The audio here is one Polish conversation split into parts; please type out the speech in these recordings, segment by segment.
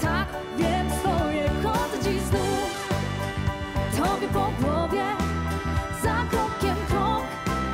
tak wiem swoje, chodzę dziś znów tobie po głowie, za krokiem krok.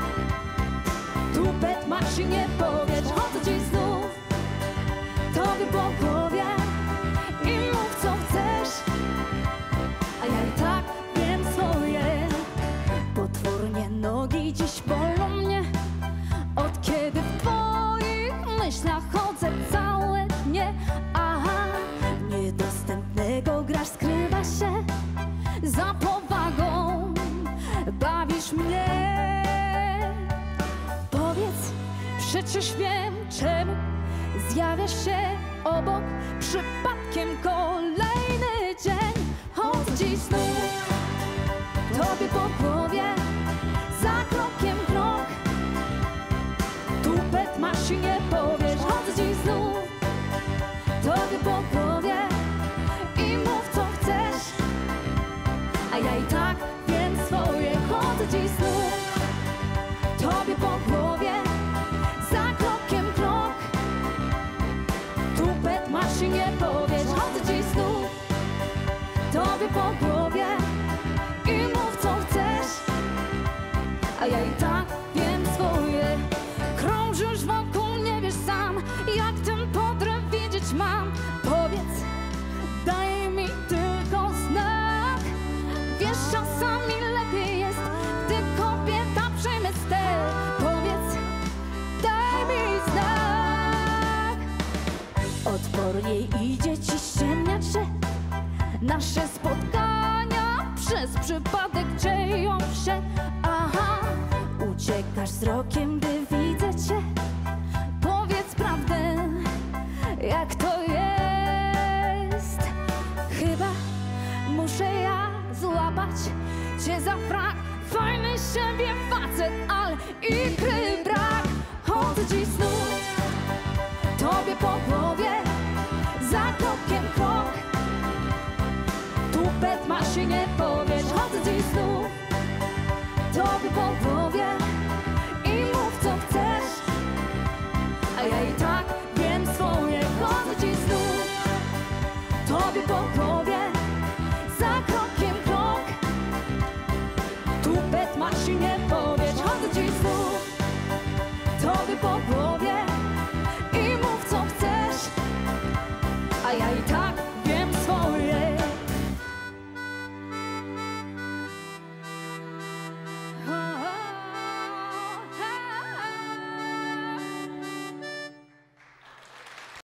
Tupet masz i nie powiesz, chodzę dziś znów tobie po głowie i mów co chcesz, a ja i tak wiem swoje. Potwornie nogi dziś bolą mnie, od kiedy w twoich myślach chodzę całe dnie. Aha, niedostępnego grasz, skrywa się za powagą, bawisz mnie. Powiedz, przecież wiem czemu zjawiasz się obok przypadkiem kolejny dzień. Chodzę dziś znów tobie po głowie, za krokiem krok. Tupet masz i nie powiesz, chodzę dziś znów tobie po głowie i mów co chcesz, a ja i tak wiem swoje. Chodzę dziś znów tobie po głowie, za krokiem krok. Tupet masz i nie powiesz, chodzę dziś znów tobie po głowie i mów co chcesz, a ja i tak wiem swoje. Krążysz wokół, nie wiesz sam, jak ten podryw widzieć mam. Powiedz, daj mi tylko znak. Wiesz, czasami lepiej jest, gdy kobieta przejmie ster. Powiedz, daj mi znak. Odpornie idzie ci ściemniać, że nasze spotkania przez przypadek dzieją się. Aha, uciekasz wzrokiem, gdy widzę cię. Powiedz prawdę, jak to jest. Chyba muszę ja złapać cię za frak. Fajny siebie facet, ale ikry brak. Chodzę dziś znów tobie po głowie, za krokiem krok. Tupet masz i nie powiesz, chodzę dziś znów tobie po głowie i mów co chcesz, a ja i tak wiem swoje. Chodzę dziś znów tobie po głowie, za krokiem krok. Tupet masz i nie powiesz.